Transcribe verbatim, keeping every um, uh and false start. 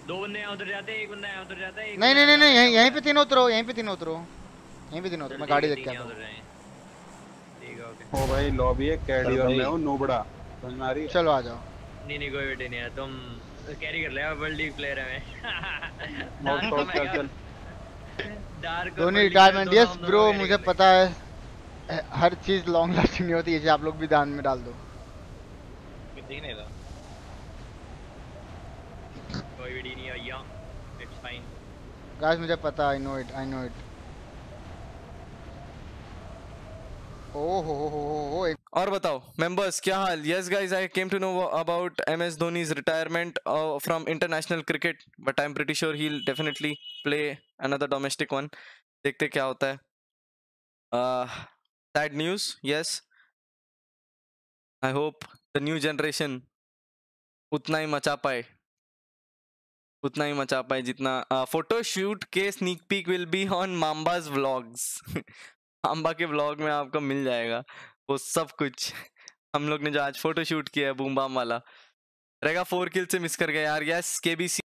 दो बंदे यहाँ उतर जाते हैं, एक बंदा यहाँ उतर जाता है, एक नहीं बंदा नहीं नहीं नहीं, यहाँ यहीं बैठा यहीं होता पे है। तीनों उतरो, यहीं पे तीनों उतरो, यहीं पे तीनों उतरो, चल मैं ठीक गाड़ी है, देख के तीन आता यहाँ हूँ। उतर जाएंगे। ठीक है, ओके। ओ भाई लॉबी है, कैडी चल और भाई। मैं हूँ नूबड़ा, समझ में आ रही है? चलो आ जाओ। नहीं नहीं, कोई बेटे नहीं है, तुम कैरी कर ले, वर्ल्ड लीग प्लेयर है मैं। और डार्क तो और मैं चल क्या, चल। डार्क और Dhoni world league player retirement, दोनों यस हम दोनों ब्रो, कैरी मुझे कर पता लेंगे। है हर चीज लॉन्ग लास्टिंग नहीं होती है, आप लोग भी दान में डाल दो। दिख नहीं रहा। कोई बेटी नहीं है, या इट्स फाइन। गाइस मुझे पता, I know it, I know it. ओ हो हो हो हो। और बताओ मेंबर्स क्या हाल? Yes guys, I came to know about M S Dhoni's retirement from international cricket, but I am pretty sure he will definitely play another domestic one. देखते क्या होता है। Sad news, yes. I hope the new generation उतना ही मचा पाए, उतना ही मचा पाए जितना। फोटो शूट के sneak peek will be on Mamba's vlogs. Mamba के व्लॉग में आपको मिल जाएगा वो सब कुछ। हम लोग ने जो आज फोटो शूट किया है बूम बाम वाला। रेगा फोर किल से मिस कर गया यार। Yes KBC